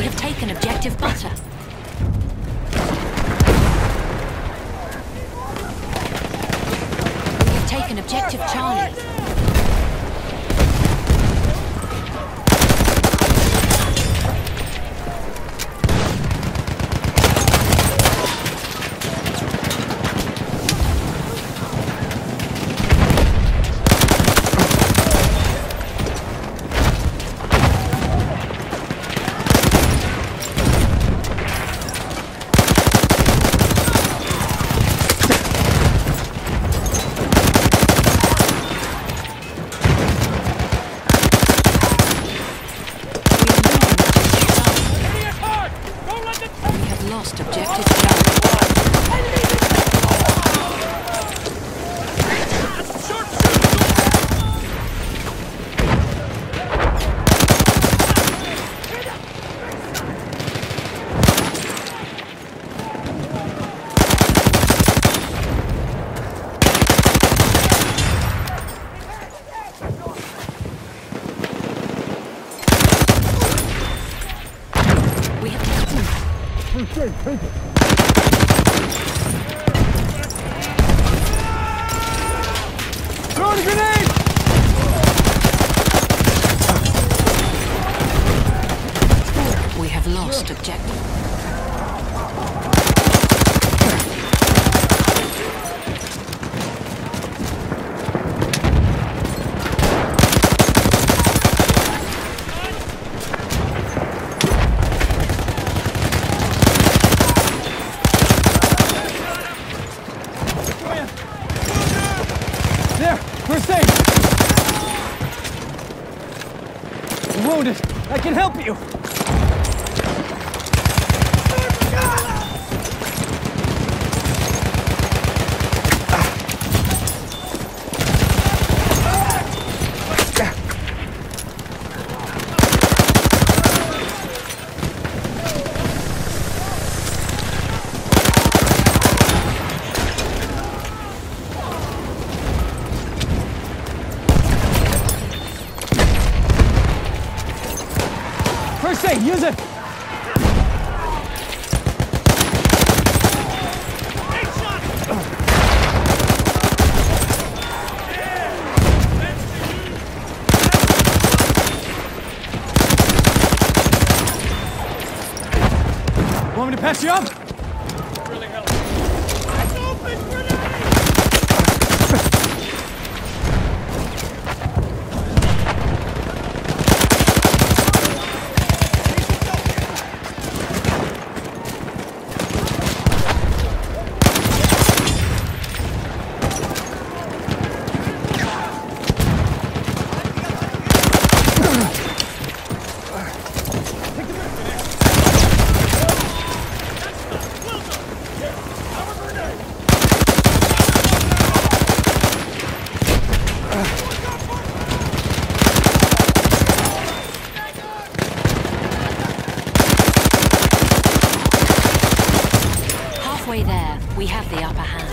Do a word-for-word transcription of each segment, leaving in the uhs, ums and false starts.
have taken objective butter. We have taken objective Charlie. Throwing a grenade! We have lost objective. Wounded. I can help you. First aid, use it! Want me to patch you up? Really helps. It's open, grenade! Halfway there, we have the upper hand.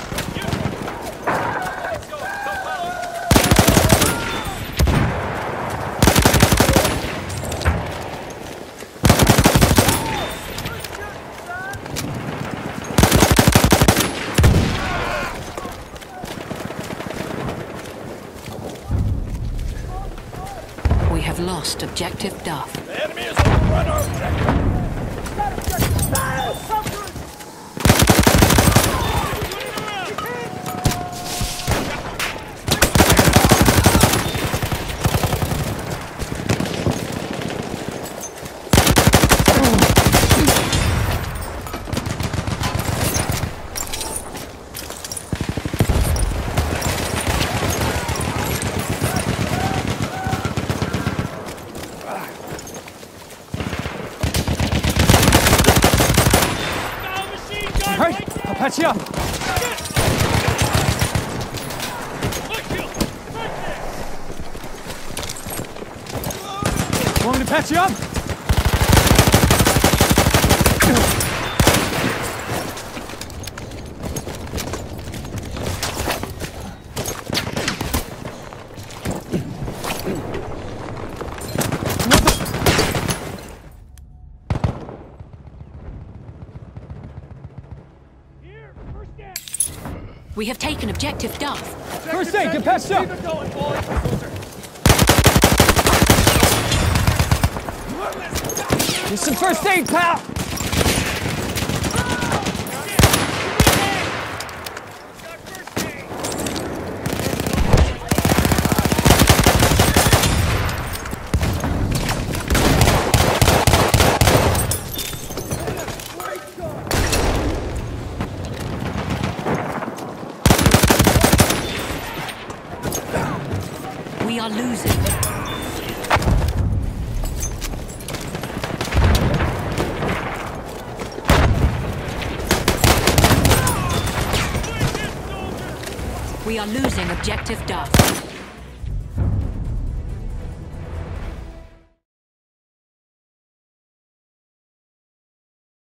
We have lost objective Duff. The enemy has overrun our objective! Patch you up! Want me to patch you up? We have taken objective Duff. First aid, get patched up! Keep it going, boys. Here's some first aid, pal! We are losing. We are losing objective Duff.